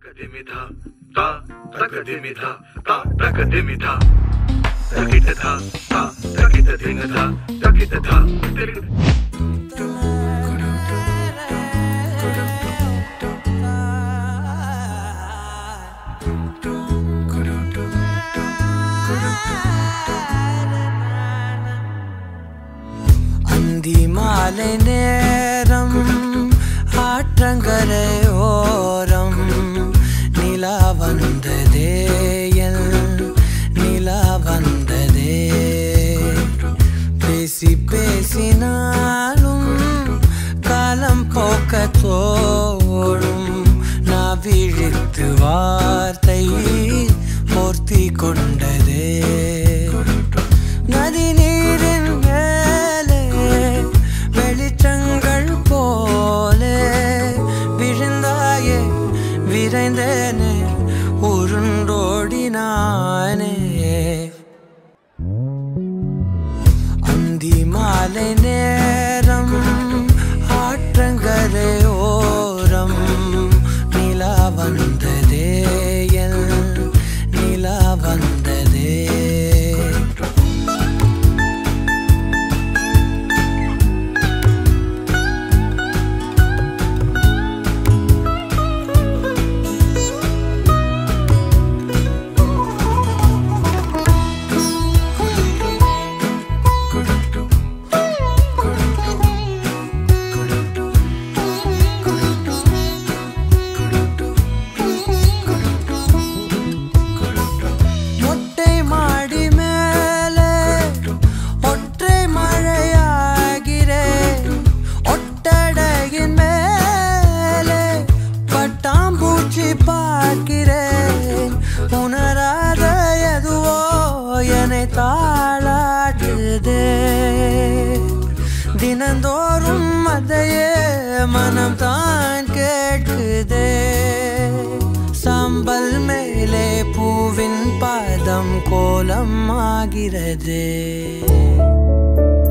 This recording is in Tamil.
Takadimidha, ta, takadimidha, ta, takadimidha. Takitadha, ta, takitadinadha, takitadha. அந்தி மாலை நேரம் ஆற்றங்கரையோரம் நிலா வந்ததே நிலா வந்ததே பேசி பேசினாலும் காலம் போக்க தோடும் நான் விழித்து வார்த்தை போர்த்தி கொண்டதே நதி நீரின் மேலே வெளிச்சங்கள் போலே விழுந்தாயே விரைந்தேனே உருண்டோடினானே அந்தி மாலை நேரம் ஆற்றங்கரையோரம் நிலா வந்ததே நிலா வந்ததே பார்க்கிறேன் உணராத எதுவோ என்னை தாளாட்டுதே தினந்தோறும் அதையே மனம் தான் கேட்குதே சாம்பல் மேலே பூவின் பாதம் கோலம் ஆகிறதே